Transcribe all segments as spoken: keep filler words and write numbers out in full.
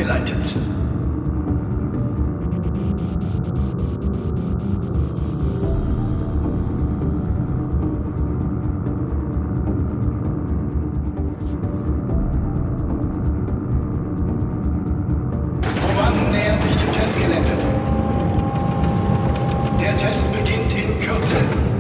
eingeleitet. Probanden nähern sich dem Testgelände. Der Test beginnt in Kürze.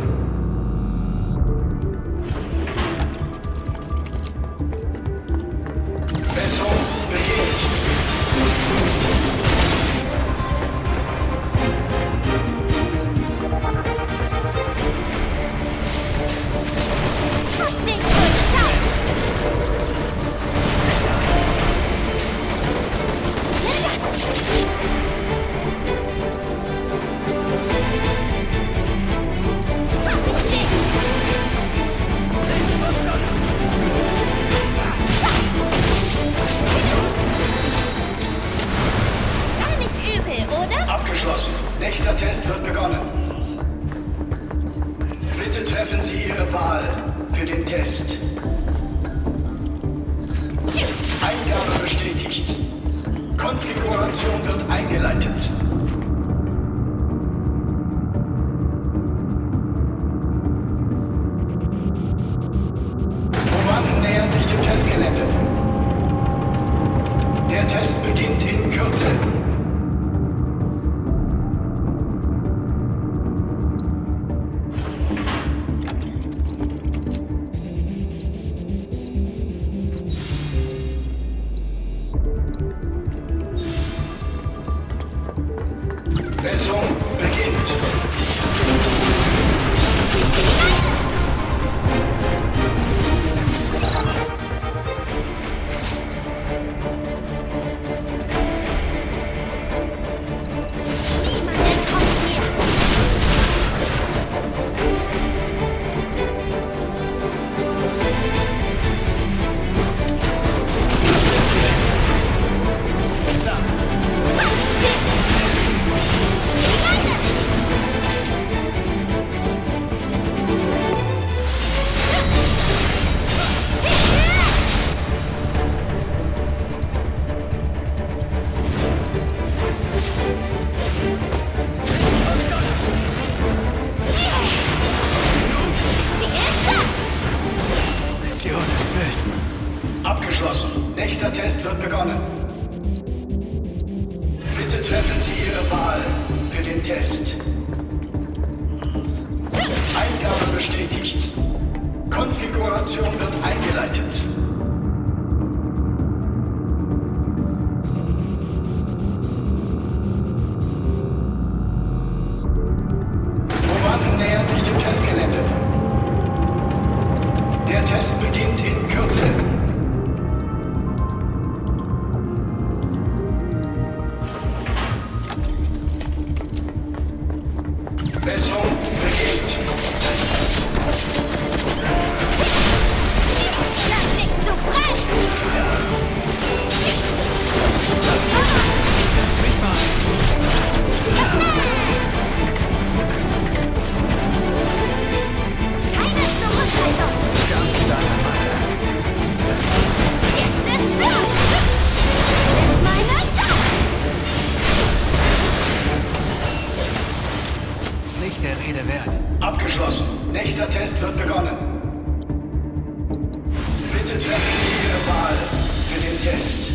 Abgeschlossen. Nächster Test wird begonnen. Bitte treffen Sie Ihre Wahl für den Test. Eingabe bestätigt. Konfiguration wird eingeleitet. Probanden nähern sich dem Testgelände. Der Test beginnt in Kürze. Messung beginnt. Abgeschlossen. Nächster Test wird begonnen. Bitte treffen Sie Ihre Wahl für den Test. Eingabe bestätigt. Konfiguration wird eingeleitet. Probanden nähern sich dem Testgelände. Der Test beginnt in Kürze. Messung beginnt. Das liegt zu frei! Lass mich mal! Keine Zurückhaltung! Ganz deine Meinung. Jetzt ist Schluss! Das ist meine Sache! Nicht der Rede wert. Abgeschlossen. Nächster Test wird begonnen. Bitte treffen Sie Ihre Wahl für den Test.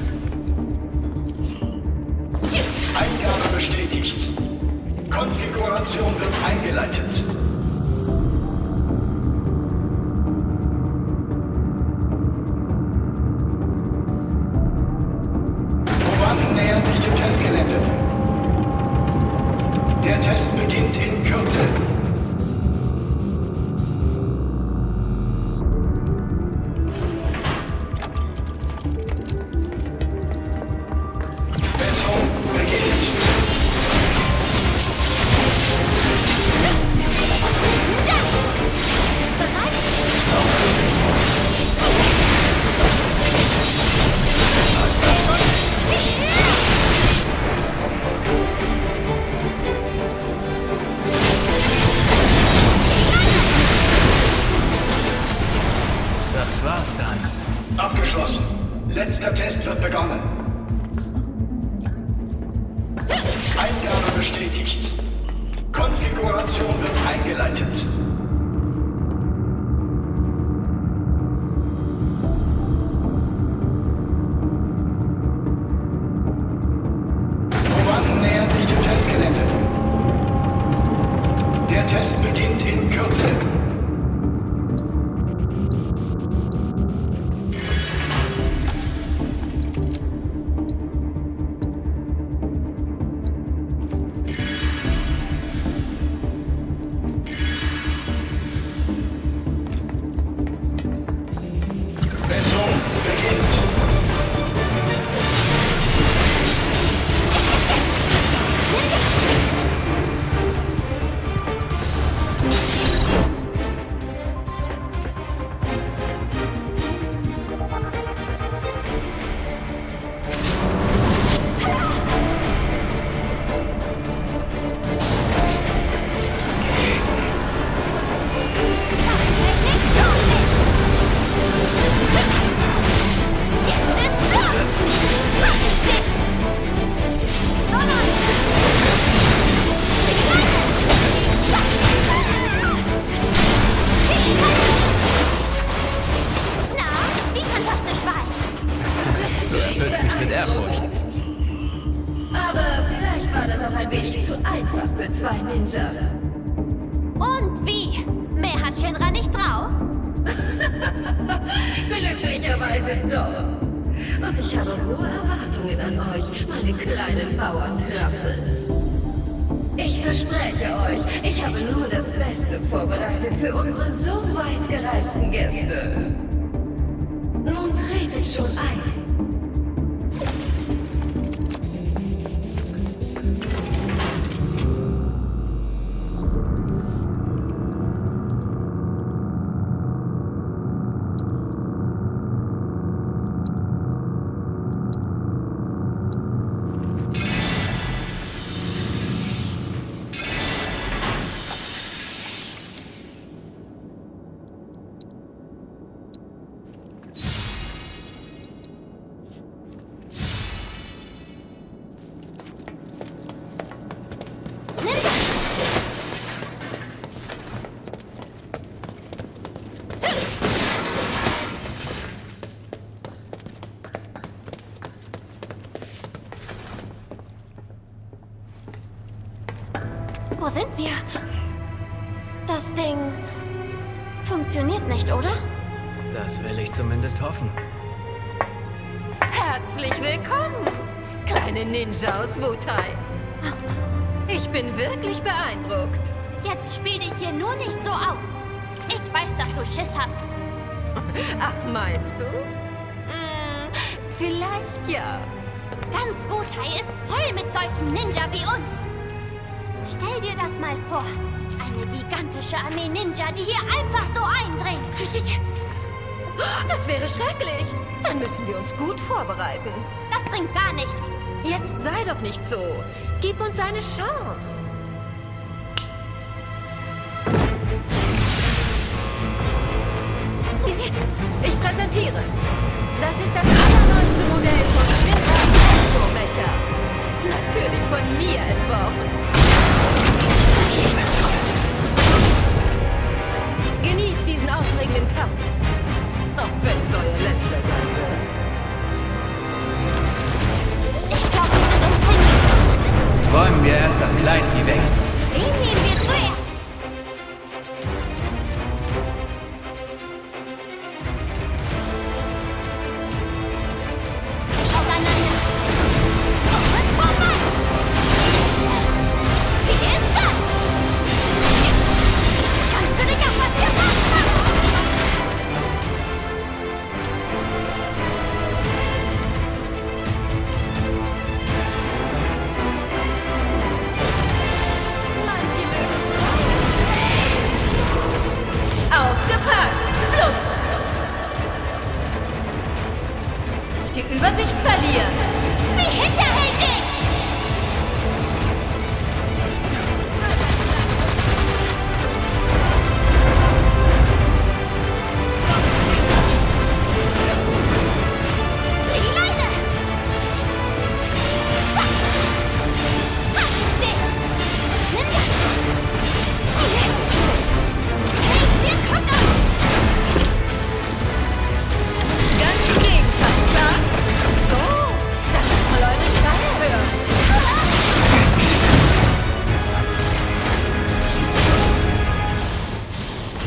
Eingabe bestätigt. Konfiguration wird eingeleitet. Probanden nähern sich dem Testgelände. Der Test beginnt in Kürze. Messung beginnt. geleitet. Probanden nähern sich dem Testgelände. Der Test beginnt in Kürze. Zwei Ninja. Und wie? Mehr hat Shinra nicht drauf? Glücklicherweise doch. Und ich habe hohe Erwartungen an euch, meine kleinen Bauerntrampel. Ich verspreche euch, ich habe nur das Beste vorbereitet für unsere so weit gereisten Gäste. Nun tretet schon ein. Wo sind wir? Das Ding funktioniert nicht, oder? Das will ich zumindest hoffen. Herzlich willkommen, kleine Ninja aus Wutai. Ich bin wirklich beeindruckt. Jetzt spiel dich hier nur nicht so auf. Ich weiß, dass du Schiss hast. Ach, meinst du? Hm, vielleicht ja. Ganz Wutai ist voll mit solchen Ninja wie uns. Stell dir das mal vor. Eine gigantische Armee Ninja, die hier einfach so eindringt. Das wäre schrecklich. Dann müssen wir uns gut vorbereiten. Das bringt gar nichts. Jetzt sei doch nicht so. Gib uns eine Chance. Ich präsentiere. Das ist das allerneueste Modell von Shinra Exo-Mecha. Natürlich von mir entworfen. Genießt diesen aufregenden Kampf. Auch wenn es euer letzter sein wird. Ich glaube, wir sind umzingelt. Räumen wir erst das Kleinvieh weg. Den nehmen wir zuerst. Auseinander.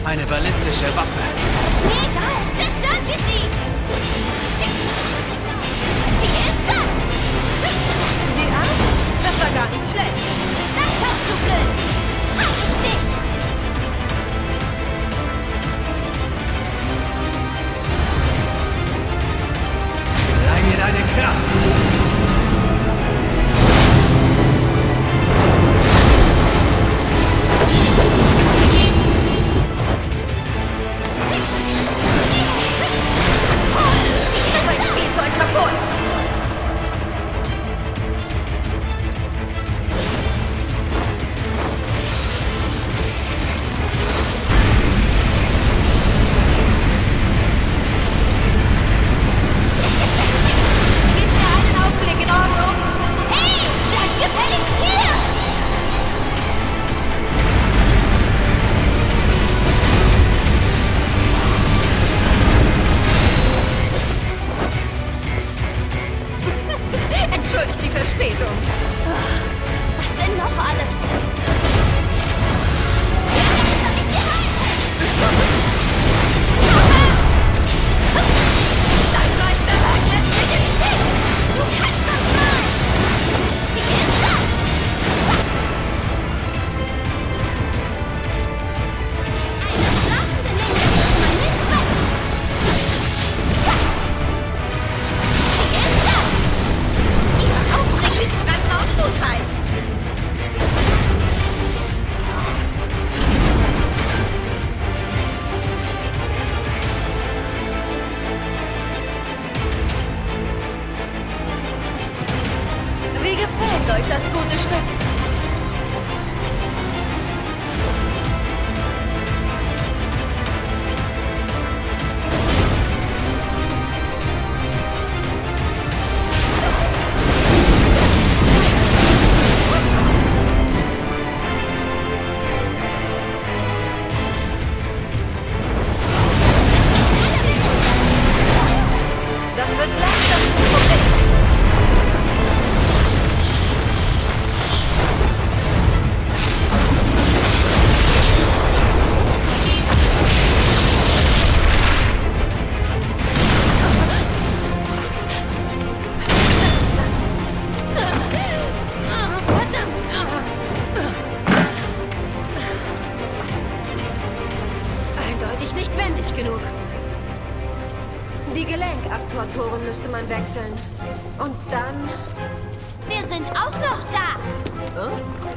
Eine ballistische Waffe. Mir egal, zerstören wir sie! Wie ist das? Sieh an, das war gar nicht schlecht. Das schaust du blöd! Mach ich dich! Leih mir deine Kraft. Mein Spielzeug kaputt. Gib mir einen Augenblick, in Ordnung? Hey, bleib gefälligst hier! Entschuldigt die Verspätung. Was denn noch alles? Soll ich dir helfen? Dein Meisterwerk lässt mich im Stich. Du kannst das mal! Wie ist das? Eine schlafende Ninja wird man nicht weg! Wie ist das? Ihre Augenringe bleiben auch gut halten! Wie gefällt euch das gute Stück? Das wird langsam zum Problem. Eindeutig nicht wendig genug. Die Gelenkaktuatoren müsste man wechseln. Und dann... Wir sind auch noch da! Hm?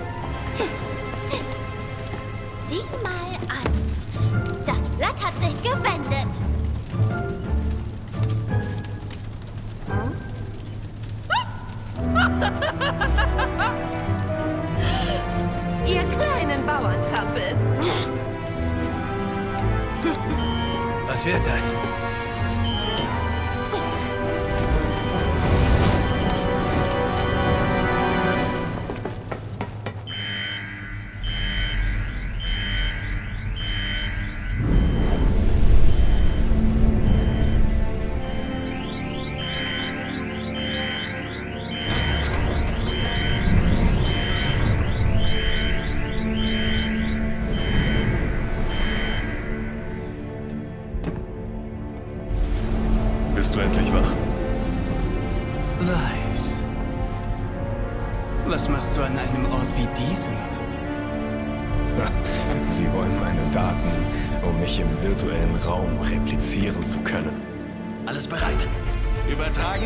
Sieh mal an. Das Blatt hat sich gewendet. Ihr kleinen Bauerntrampel. Was wird das? Bist du endlich wach? Weiß. Was machst du an einem Ort wie diesem? Sie wollen meine Daten, um mich im virtuellen Raum replizieren zu können. Alles bereit? Übertragen?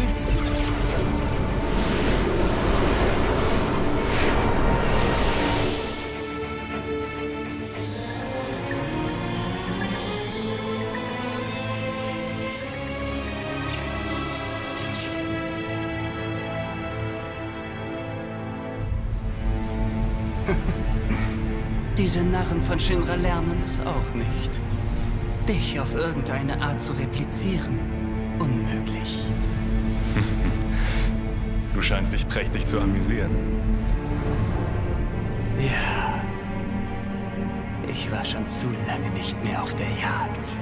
Diese Narren von Shinra lernen es auch nicht. Dich auf irgendeine Art zu replizieren. Unmöglich. Du scheinst dich prächtig zu amüsieren. Ja. Ich war schon zu lange nicht mehr auf der Jagd.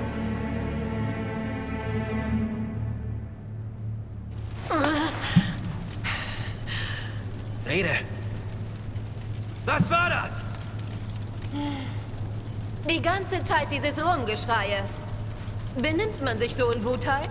Rede. Was war das? Die ganze Zeit dieses Rumgeschreie. Benimmt man sich so in Wutai?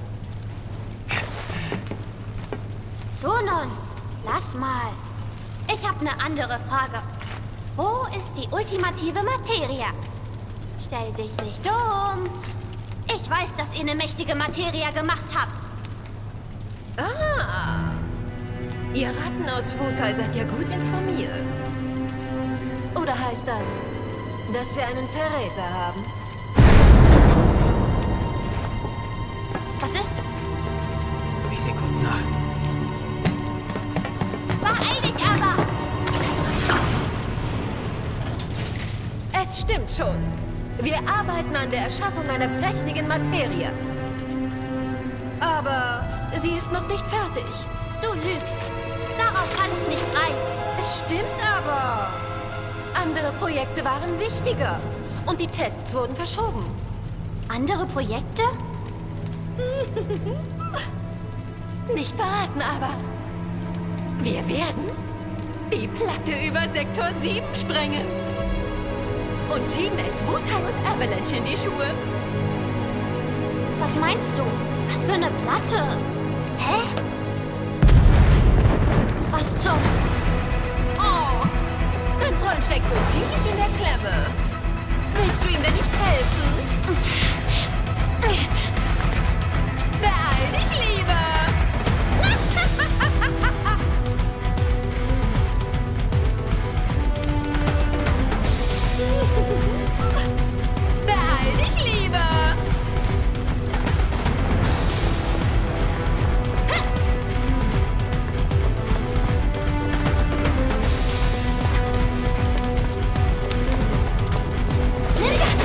Sonon, lass mal. Ich habe eine andere Frage. Wo ist die ultimative Materie? Stell dich nicht dumm. Ich weiß, dass ihr eine mächtige Materie gemacht habt. Ah. Ihr Ratten aus Wutai seid ja gut informiert. Oder heißt das, dass wir einen Verräter haben? Was ist? Ich sehe kurz nach. Beeil dich aber! Es stimmt schon. Wir arbeiten an der Erschaffung einer prächtigen Materie. Aber sie ist noch nicht fertig. Du lügst. Darauf fall ich nicht rein. Es stimmt aber. Andere Projekte waren wichtiger. Und die Tests wurden verschoben. Andere Projekte? Nicht verraten, aber wir werden die Platte über Sektor sieben sprengen. Und schieben es Wutai und Avalanche in die Schuhe. Was meinst du? Was für eine Platte? Hä? Was zum... Oh, dein Freund steckt wohl ziemlich in der Klemme. Willst du ihm denn nicht helfen? Beeil dich lieber! Beeil dich lieber! Nimm das!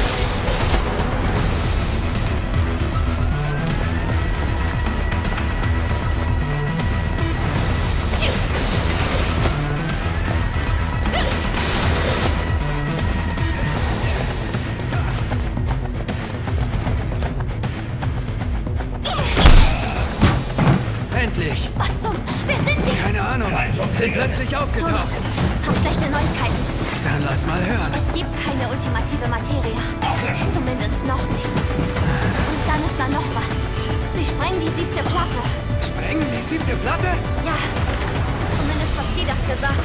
Endlich! Was zum... Wer sind die? Keine Ahnung. Sind plötzlich aufgetaucht. Hab schlechte Neuigkeiten. Dann lass mal hören. Es gibt keine ultimative Materie. Zumindest noch nicht. Und dann ist da noch was. Sie sprengen die siebte Platte. Sprengen die siebte Platte? Ja, zumindest hat sie das gesagt.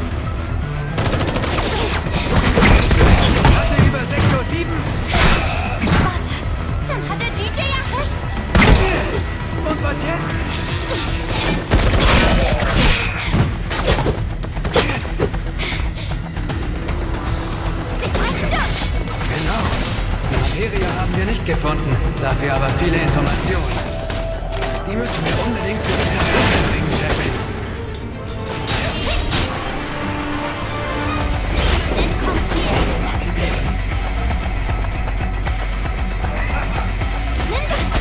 Platte über Sektor sieben? Warte, dann hat der G J ja recht. Und was jetzt? Wir meinen das. Genau. Die Materie haben wir nicht gefunden. Dafür aber viele Informationen. Die müssen wir unbedingt zurück nach Hause bringen, Chefin. Dann kommt hier. Nimm das.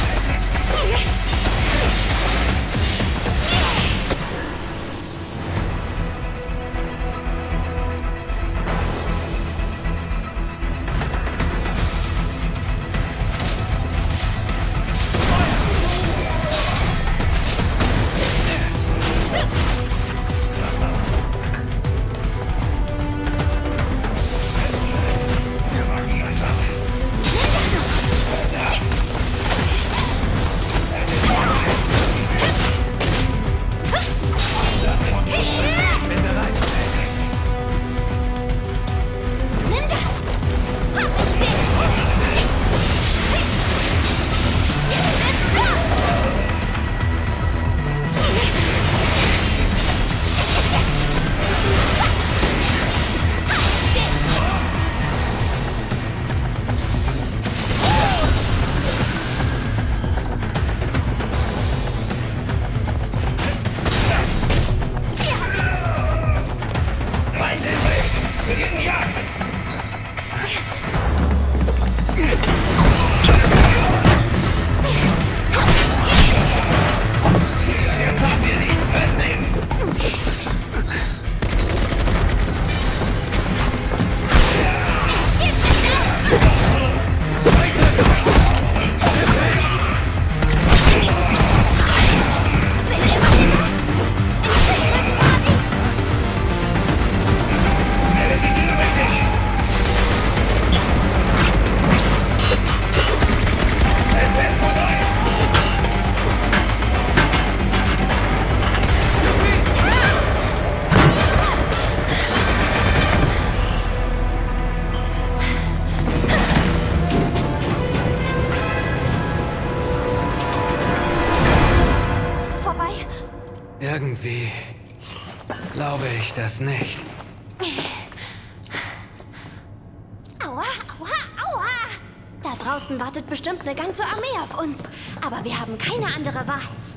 Irgendwie glaube ich das nicht. Aua, aua, aua! Da draußen wartet bestimmt eine ganze Armee auf uns. Aber wir haben keine andere Wahl.